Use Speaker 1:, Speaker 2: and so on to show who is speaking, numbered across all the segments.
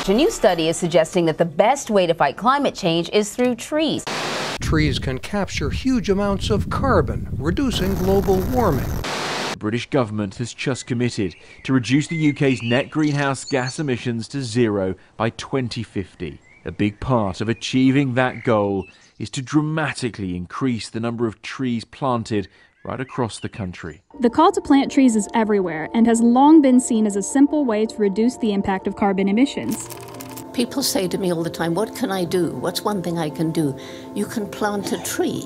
Speaker 1: A new study is suggesting that the best way to fight climate change is through trees.
Speaker 2: Trees can capture huge amounts of carbon, reducing global warming.
Speaker 3: The British government has just committed to reduce the UK's net greenhouse gas emissions to zero by 2050. A big part of achieving that goal is to dramatically increase the number of trees planted right across the country.
Speaker 4: The call to plant trees is everywhere and has long been seen as a simple way to reduce the impact of carbon emissions.
Speaker 5: People say to me all the time, what can I do? What's one thing I can do? You can plant a tree.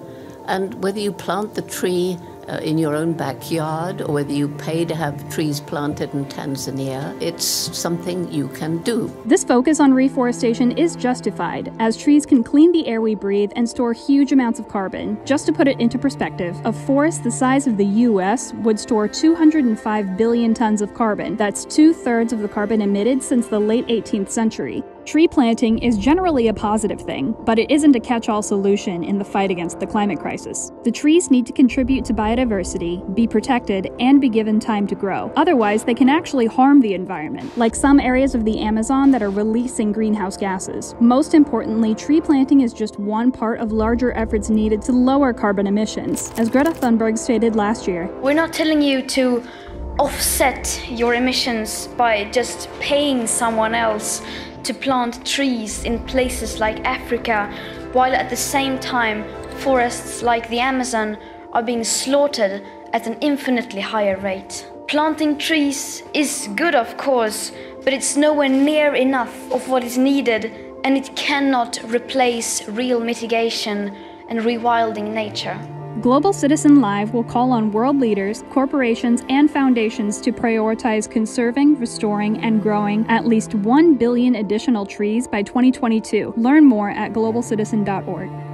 Speaker 5: And whether you plant the tree in your own backyard or whether you pay to have trees planted in Tanzania, it's something you can do.
Speaker 4: This focus on reforestation is justified, as trees can clean the air we breathe and store huge amounts of carbon. Just to put it into perspective, a forest the size of the US would store 205 billion tons of carbon. That's 2/3 of the carbon emitted since the late 18th century. Tree planting is generally a positive thing, but it isn't a catch-all solution in the fight against the climate crisis. The trees need to contribute to biodiversity, be protected, and be given time to grow. Otherwise, they can actually harm the environment, like some areas of the Amazon that are releasing greenhouse gases. Most importantly, tree planting is just one part of larger efforts needed to lower carbon emissions. As Greta Thunberg stated last year,
Speaker 6: "We're not telling you to offset your emissions by just paying someone else to plant trees in places like Africa, while at the same time forests like the Amazon are being slaughtered at an infinitely higher rate." Planting trees is good, of course, but it's nowhere near enough of what is needed, and it cannot replace real mitigation and rewilding nature.
Speaker 4: Global Citizen Live will call on world leaders, corporations, and foundations to prioritize conserving, restoring, and growing at least 1 billion additional trees by 2022. Learn more at globalcitizen.org.